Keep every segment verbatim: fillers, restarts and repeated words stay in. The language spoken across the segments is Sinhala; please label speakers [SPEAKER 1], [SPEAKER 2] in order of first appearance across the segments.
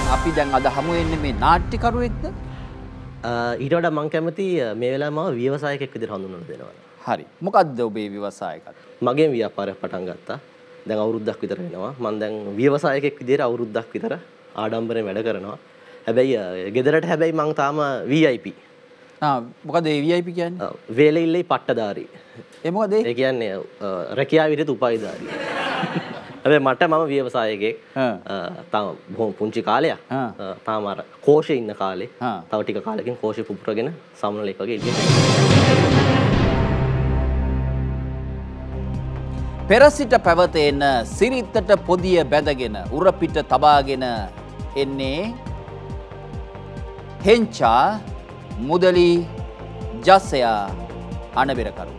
[SPEAKER 1] අපි දැන් අද හමු වෙන්නේ මේ නාට්‍යකරුවෙක්ද?
[SPEAKER 2] ඊට වඩා මම කැමති මේ වෙලාවේ මම ව්‍යවසායකයෙක් විදිහට හඳුන්වන්න දෙනවා.
[SPEAKER 1] හරි. මොකද්ද ඔබේ ව්‍යවසායකත්වය?
[SPEAKER 2] මගේ ව්‍යාපාරයක් පටන් ගත්තා. දැන් අවුරුද්දක් විතර වෙනවා. මම දැන් ව්‍යවසායකයෙක් විදිහට අවුරුද්දක් විතර ආඩම්බරෙන් වැඩ කරනවා. හැබැයි ගෙදරට හැබැයි මම තාම V I P.
[SPEAKER 1] ආ මොකද ඒ V I P කියන්නේ?
[SPEAKER 2] වේලෙල්ලේ පට්ටදාරි.
[SPEAKER 1] ඒ මොකද ඒ?
[SPEAKER 2] ඒ කියන්නේ රැකියාව විදිහට උපාධිධාරී. හැබැයි මට මම ව්‍යවසායකයෙක්. තාම බොහොම පුංචි කාලයක්. තාම අර කෝෂේ ඉන්න කාලේ. තව ටික කාලෙකින් කෝෂේ පුපුරගෙන සම්මලෙක් වගේ එළියට.
[SPEAKER 1] පෙර සිට පැවතෙන සිරිතට පොදිය බැඳගෙන උරපිට තබාගෙන එන්නේ හෙන්චා මුදලි ජසයා අනබෙරකරු.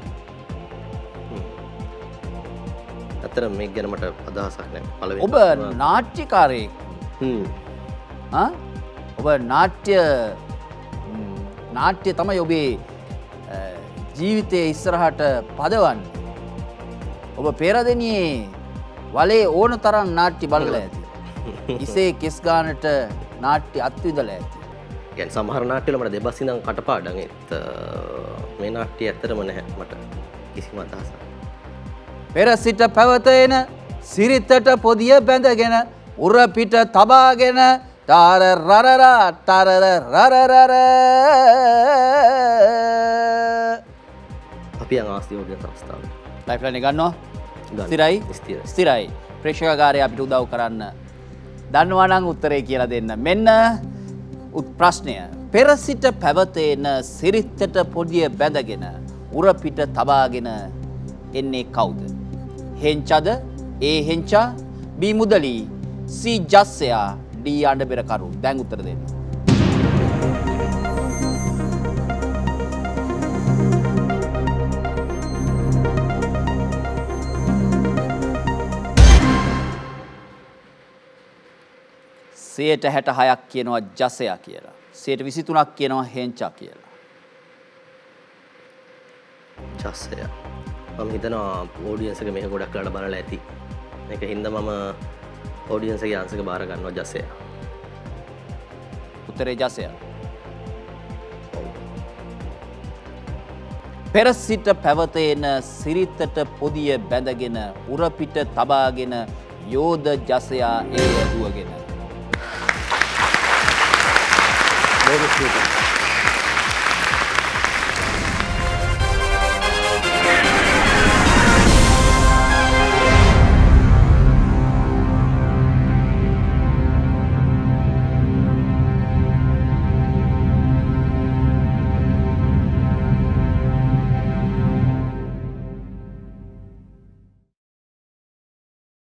[SPEAKER 2] අතර මේක ගැන මට අදහසක් නැහැ. පළවෙනි
[SPEAKER 1] ඔබ නාට්‍යකාරයෙක්.
[SPEAKER 2] හ්ම්.
[SPEAKER 1] ආ ඔබ නාට්‍ය නාට්‍ය තමයි ඔබේ ජීවිතයේ ඉස්සරහට පදවන්නේ. ඔබ පෙරදෙනියේ වලේ ඕන තරම් නාට්‍ය බලලා ඇති. ඉසේ කෙස් ගානට නාට්‍ය අත්විඳලා ඇති.
[SPEAKER 2] يعني සමහර නාට්‍යවල මට දෙබස් ඉඳන් කටපාඩම් ඒත් මේ නාට්‍ය ඇත්තටම නැහැ මට කිසිම අදහසක්.
[SPEAKER 1] පෙර සිට පැවතෙන සිරිතට පොදිය බැඳගෙන උර පිට තබාගෙන තාර රරර තරර රරරර
[SPEAKER 2] අපි යන ආස්තියෝගිය අවස්ථාවට
[SPEAKER 1] ලයිෆ්ලයින් එක ගන්නවා. ස්ථිරයි ස්ථිරයි. ප්‍රේක්ෂකාගාරය අපිට උදව් කරන්න දන්නවා නම් උත්තරේ කියලා දෙන්න. මෙන්න ප්‍රශ්නය. පෙර සිට පැවතෙන සිරිතට පොදිය බැඳගෙන උර පිට තබාගෙන එන්නේ කවුද? හෙන්චාද? A හෙන්චා, B Mudali, C ජස්සයා, D අඬබෙරකරු. දැන් උත්තර දෙන්න. සයට හැට හයක් කියනවා ජසයා කියලා. සයට විසි තුනක් කියනවා හෙන්චා කියලා.
[SPEAKER 2] ජසයා. මම හිතනවා ඔඩියන්ස් එක මේක ගොඩක් කරලා බලලා ඇති. මේක හින්දා මම ඔඩියන්ස් එකේ ආන්සර් එක බාර ගන්නවා ජසයා.
[SPEAKER 1] උත්තරේ ජසයා. පෙර සිට පැවතෙන සිරිතට පොදිය බැඳගෙන උර පිට තබාගෙන යෝධ ජසයා ඒ දුවගෙන.
[SPEAKER 2] Very good.